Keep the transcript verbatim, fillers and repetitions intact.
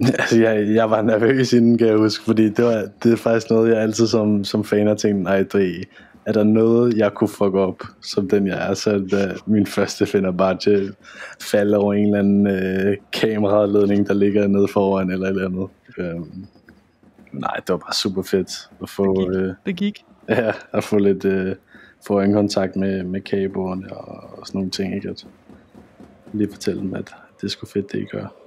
Altså, jeg, jeg var nervøs inden, kan jeg huske, fordi det, var, det er faktisk noget, jeg altid som, som fan har tænkt, nej, det er der noget, jeg kunne fuck op, som den jeg er, så er min første finder bare til falde over en eller anden øh, kameraledning, der ligger nede foran, eller et eller andet. Øhm, nej, det var bare super fedt at få, det gik, øh, det gik. Ja, at få lidt øh, få en kontakt med, med kaboerne og, og sådan nogle ting, ikke? At lige fortælle dem, at det er sgu fedt, det I gør.